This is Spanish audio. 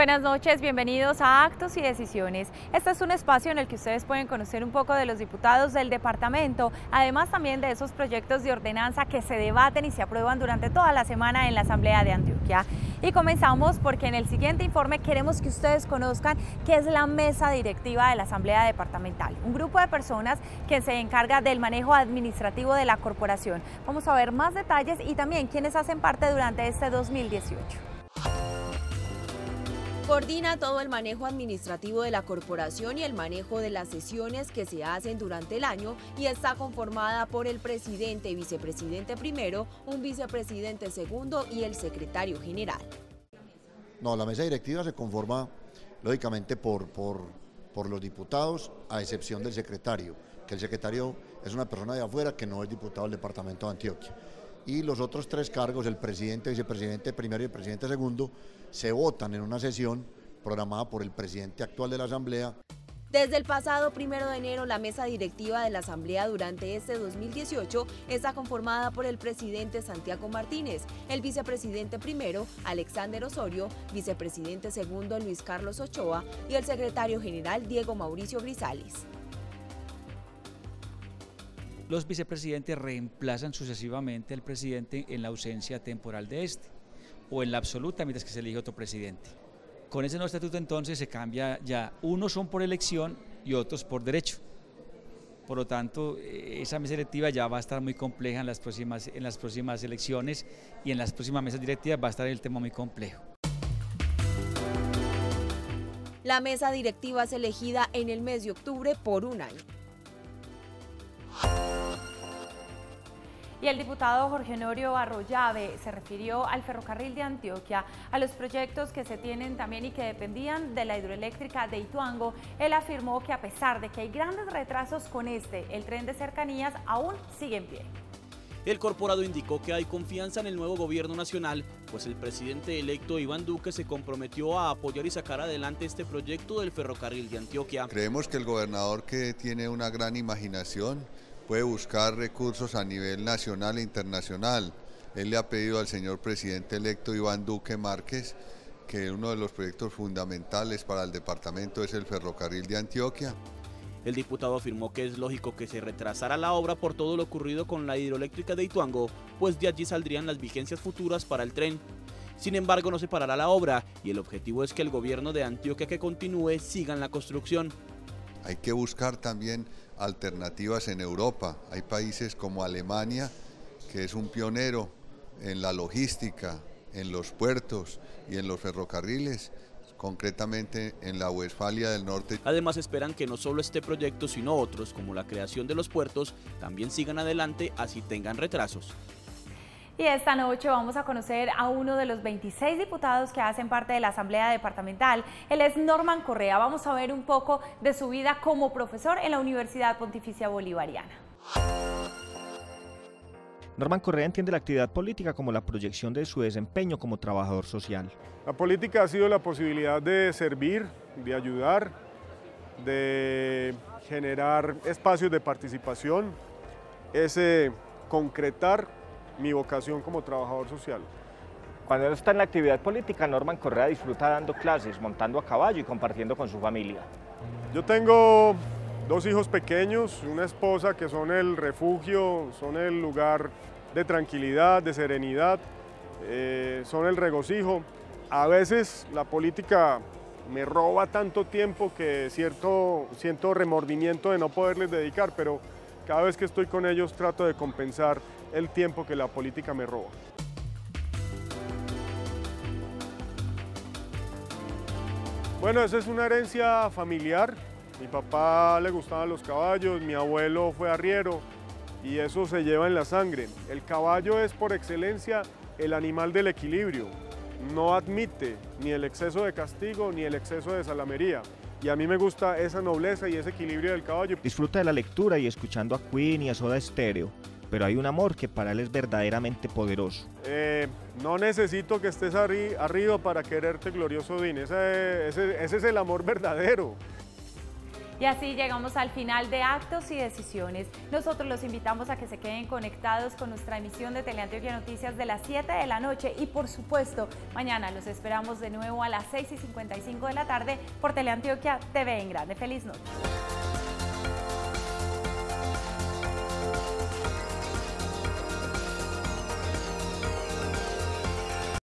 Buenas noches, bienvenidos a Actos y Decisiones. Este es un espacio en el que ustedes pueden conocer un poco de los diputados del departamento, además también de esos proyectos de ordenanza que se debaten y se aprueban durante toda la semana en la Asamblea de Antioquia. Y comenzamos porque en el siguiente informe queremos que ustedes conozcan qué es la mesa directiva de la Asamblea Departamental, un grupo de personas que se encarga del manejo administrativo de la corporación. Vamos a ver más detalles y también quiénes hacen parte durante este 2018. Coordina todo el manejo administrativo de la corporación y el manejo de las sesiones que se hacen durante el año y está conformada por el presidente y vicepresidente primero, un vicepresidente segundo y el secretario general. No, la mesa directiva se conforma lógicamente por los diputados, a excepción del secretario, que el secretario es una persona de afuera que no es diputado del departamento de Antioquia. Y los otros tres cargos, el presidente, vicepresidente primero y el presidente segundo, se votan en una sesión programada por el presidente actual de la Asamblea. Desde el pasado 1 de enero, la mesa directiva de la Asamblea durante este 2018 está conformada por el presidente Santiago Martínez, el vicepresidente primero, Alexander Osorio, vicepresidente segundo, Luis Carlos Ochoa y el secretario general, Diego Mauricio Grisales. Los vicepresidentes reemplazan sucesivamente al presidente en la ausencia temporal de este, o en la absoluta mientras que se elige otro presidente. Con ese nuevo estatuto entonces se cambia ya, unos son por elección y otros por derecho. Por lo tanto, esa mesa directiva ya va a estar muy compleja en las próximas elecciones y en las próximas mesas directivas va a estar el tema muy complejo. La mesa directiva es elegida en el mes de octubre por un año. Y el diputado Jorge Honorio Arroyave se refirió al ferrocarril de Antioquia, a los proyectos que se tienen también y que dependían de la hidroeléctrica de Ituango. Él afirmó que a pesar de que hay grandes retrasos con el tren de cercanías aún sigue en pie. El corporado indicó que hay confianza en el nuevo gobierno nacional, pues el presidente electo Iván Duque se comprometió a apoyar y sacar adelante este proyecto del ferrocarril de Antioquia. Creemos que el gobernador, que tiene una gran imaginación, puede buscar recursos a nivel nacional e internacional. Él le ha pedido al señor presidente electo Iván Duque Márquez que uno de los proyectos fundamentales para el departamento es el ferrocarril de Antioquia. El diputado afirmó que es lógico que se retrasara la obra por todo lo ocurrido con la hidroeléctrica de Ituango, pues de allí saldrían las vigencias futuras para el tren. Sin embargo, no se parará la obra y el objetivo es que el gobierno de Antioquia que continúe siga en la construcción. Hay que buscar también alternativas en Europa. Hay países como Alemania, que es un pionero en la logística, en los puertos y en los ferrocarriles, concretamente en la Westfalia del Norte. Además, esperan que no solo este proyecto, sino otros, como la creación de los puertos, también sigan adelante, así tengan retrasos. Y esta noche vamos a conocer a uno de los 26 diputados que hacen parte de la Asamblea Departamental. Él es Norman Correa. Vamos a ver un poco de su vida como profesor en la Universidad Pontificia Bolivariana. Norman Correa entiende la actividad política como la proyección de su desempeño como trabajador social. La política ha sido la posibilidad de servir, de ayudar, de generar espacios de participación, es concretar mi vocación como trabajador social. Cuando él está en la actividad política, Norman Correa disfruta dando clases, montando a caballo y compartiendo con su familia. Yo tengo dos hijos pequeños, una esposa que son el refugio, son el lugar de tranquilidad, de serenidad, son el regocijo. A veces la política me roba tanto tiempo que siento remordimiento de no poderles dedicar, pero cada vez que estoy con ellos trato de compensar el tiempo que la política me roba. Bueno, esa es una herencia familiar. Mi papá le gustaban los caballos, mi abuelo fue arriero y eso se lleva en la sangre. El caballo es por excelencia el animal del equilibrio. No admite ni el exceso de castigo ni el exceso de salamería. Y a mí me gusta esa nobleza y ese equilibrio del caballo. Disfruta de la lectura y escuchando a Queen y a Soda Stereo, pero hay un amor que para él es verdaderamente poderoso. No necesito que estés arriba para quererte, glorioso Odín. Ese es el amor verdadero. Y así llegamos al final de Actos y Decisiones. Nosotros los invitamos a que se queden conectados con nuestra emisión de Teleantioquia Noticias de las 7 de la noche y por supuesto mañana los esperamos de nuevo a las 6:55 de la tarde por Teleantioquia TV en Grande. ¡Feliz noche!